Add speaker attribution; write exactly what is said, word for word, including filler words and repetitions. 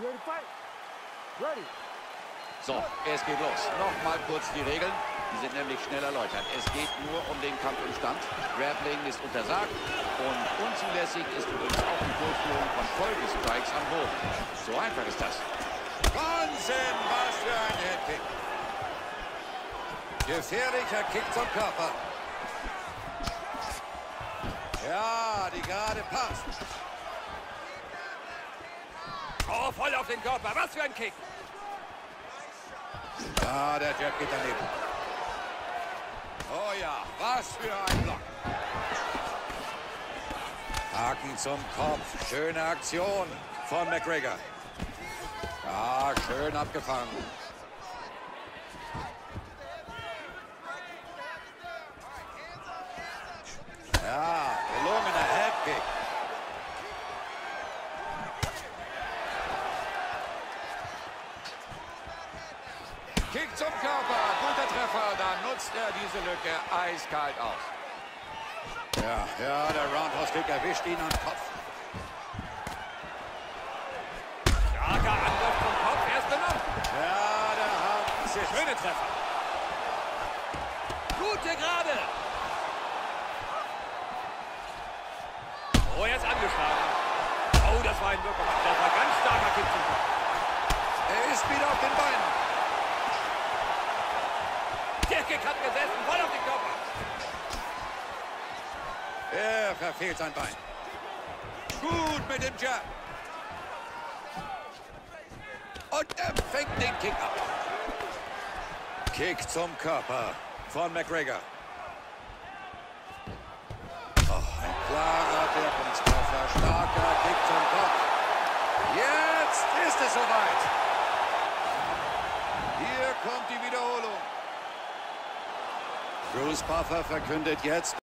Speaker 1: So, es geht los. Nochmal kurz die Regeln. Die sind nämlich schnell erläutert. Es geht nur um den Kampf im Stand. Grappling ist untersagt und unzulässig ist übrigens auch die Durchführung von Folgestrikes am Boden. So einfach ist das.
Speaker 2: Wahnsinn, was für ein Headkick. Gefährlicher Kick zum Körper. Ja, die Gerade passt.
Speaker 3: Oh, voll auf den Körper. Was für ein Kick.
Speaker 2: Ja, der Jab geht daneben. Oh ja, was für ein Block. Haken zum Kopf. Schöne Aktion von McGregor. Ja, schön abgefangen. Ja, gelungener Headkick. Kick zum Körper, guter Treffer, dann nutzt er diese Lücke eiskalt aus. Ja, ja, der Roundhouse-Kick erwischt ihn am Kopf.
Speaker 3: Starker Angriff vom Kopf, er ist benommen.
Speaker 2: Ja, der hat sich.
Speaker 3: Schöne Treffer. Gute Gerade. Oh, er ist angeschlagen. Oh, das war ein wirklich, das war ganz starker Kick zum Kopf.
Speaker 2: Er ist wieder auf den Beinen.
Speaker 3: Der Kick hat gesessen, voll auf den Körper.
Speaker 2: Er verfehlt sein Bein. Gut mit dem Jab. Und er fängt den Kick ab. Kick zum Körper von McGregor. Oh, ein klarer Wirkungstreffer. Starker Kick zum Kopf. Jetzt ist es soweit. Hier kommt die Wiederholung. Bruce Buffer verkündet jetzt